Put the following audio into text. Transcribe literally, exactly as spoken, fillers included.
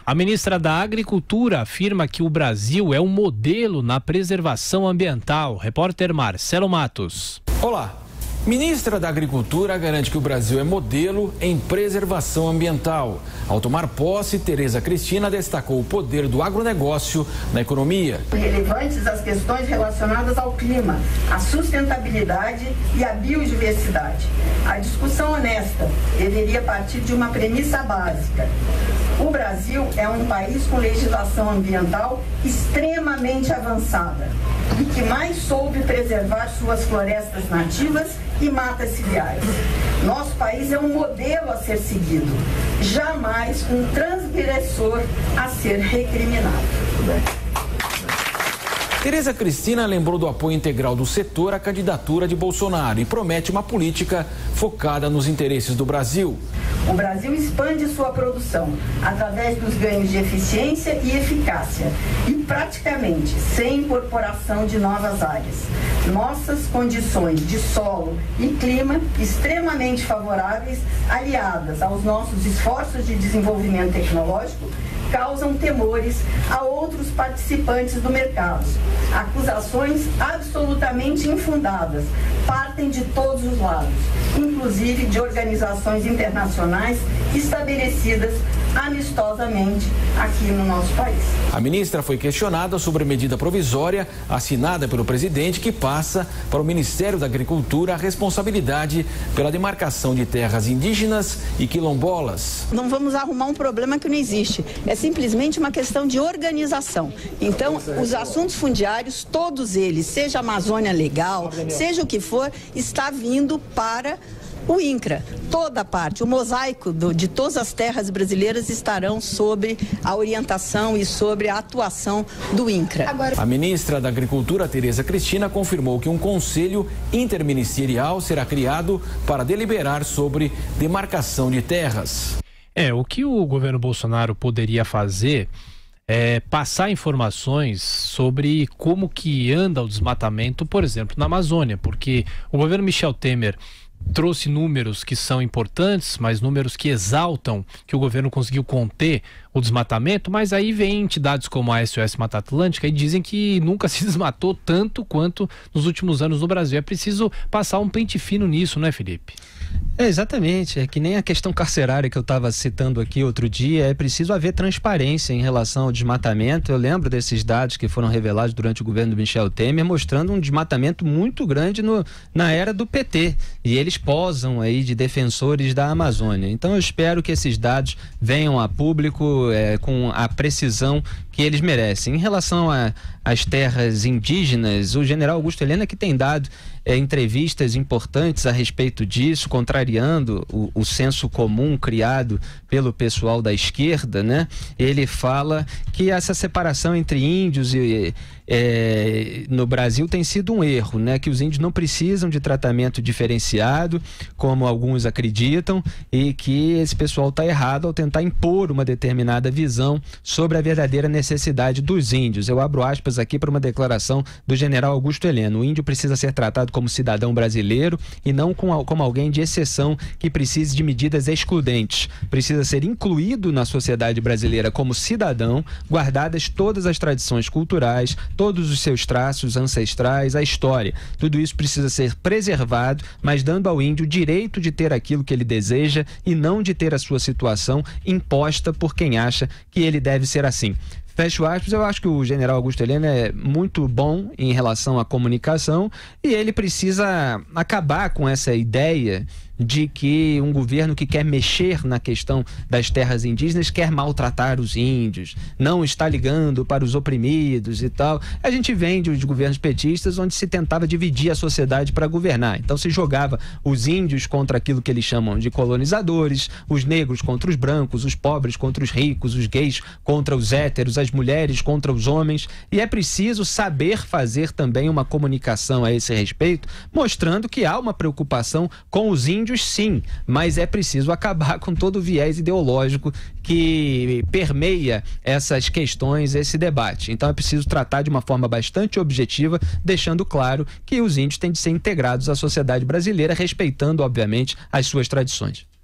A ministra da Agricultura afirma que o Brasil é um modelo na preservação ambiental. Repórter Marcelo Matos. Olá. Ministra da Agricultura garante que o Brasil é modelo em preservação ambiental. Ao tomar posse, Tereza Cristina destacou o poder do agronegócio na economia. Relevantes as questões relacionadas ao clima, à sustentabilidade e à biodiversidade. A discussão honesta deveria partir de uma premissa básica. O Brasil é um país com legislação ambiental extremamente avançada e que mais soube preservar suas florestas nativas e matas ciliares. Nosso país é um modelo a ser seguido, jamais um transgressor a ser recriminado. Tereza Cristina lembrou do apoio integral do setor à candidatura de Bolsonaro e promete uma política focada nos interesses do Brasil. O Brasil expande sua produção através dos ganhos de eficiência e eficácia e praticamente sem incorporação de novas áreas. Nossas condições de solo e clima extremamente favoráveis, aliadas aos nossos esforços de desenvolvimento tecnológico, causam temores a outros participantes do mercado. Acusações absolutamente infundadas partem de todos os lados, inclusive de organizações internacionais estabelecidas amistosamente aqui no nosso país. A ministra foi questionada sobre a medida provisória assinada pelo presidente que passa para o Ministério da Agricultura a responsabilidade pela demarcação de terras indígenas e quilombolas. Não vamos arrumar um problema que não existe. É simplesmente uma questão de organização. Então, os assuntos fundiários, todos eles, seja Amazônia Legal, seja o que for, está vindo para o INCRA. Toda a parte, o mosaico do, de todas as terras brasileiras estarão sob a orientação e sobre a atuação do INCRA. A ministra da Agricultura, Tereza Cristina, confirmou que um conselho interministerial será criado para deliberar sobre demarcação de terras. É, o que o governo Bolsonaro poderia fazer é passar informações sobre como que anda o desmatamento, por exemplo, na Amazônia, porque o governo Michel Temer trouxe números que são importantes, mas números que exaltam que o governo conseguiu conter o desmatamento, mas aí vem entidades como a S O S Mata Atlântica e dizem que nunca se desmatou tanto quanto nos últimos anos no Brasil. É preciso passar um pente fino nisso, não é, Felipe? É, exatamente, é que nem a questão carcerária que eu estava citando aqui outro dia, é preciso haver transparência em relação ao desmatamento. Eu lembro desses dados que foram revelados durante o governo do Michel Temer, mostrando um desmatamento muito grande no, na era do P T, e eles posam aí de defensores da Amazônia. Então eu espero que esses dados venham a público é, com a precisão que eles merecem. Em relação às terras indígenas, o general Augusto Helena que tem dado é, entrevistas importantes a respeito disso, contrariando o, o senso comum criado pelo pessoal da esquerda, né? Ele fala que essa separação entre índios e É, no Brasil tem sido um erro, né? Que os índios não precisam de tratamento diferenciado, como alguns acreditam, e que esse pessoal está errado ao tentar impor uma determinada visão sobre a verdadeira necessidade dos índios. Eu abro aspas aqui para uma declaração do general Augusto Helena: o índio precisa ser tratado como cidadão brasileiro e não com, como alguém de exceção que precise de medidas excludentes. Precisa ser incluído na sociedade brasileira como cidadão, guardadas todas as tradições culturais, todos os seus traços ancestrais, a história. Tudo isso precisa ser preservado, mas dando ao índio o direito de ter aquilo que ele deseja e não de ter a sua situação imposta por quem acha que ele deve ser assim. Fecho aspas. Eu acho que o general Augusto Helena é muito bom em relação à comunicação e ele precisa acabar com essa ideia de que um governo que quer mexer na questão das terras indígenas quer maltratar os índios, não está ligando para os oprimidos e tal. A gente vem de governos petistas onde se tentava dividir a sociedade para governar. Então se jogava os índios contra aquilo que eles chamam de colonizadores, os negros contra os brancos, os pobres contra os ricos, os gays contra os héteros, as mulheres contra os homens. E é preciso saber fazer também uma comunicação a esse respeito, mostrando que há uma preocupação com os índios, sim, mas é preciso acabar com todo o viés ideológico que permeia essas questões, esse debate. Então é preciso tratar de uma forma bastante objetiva, deixando claro que os índios têm de ser integrados à sociedade brasileira, respeitando, obviamente, as suas tradições.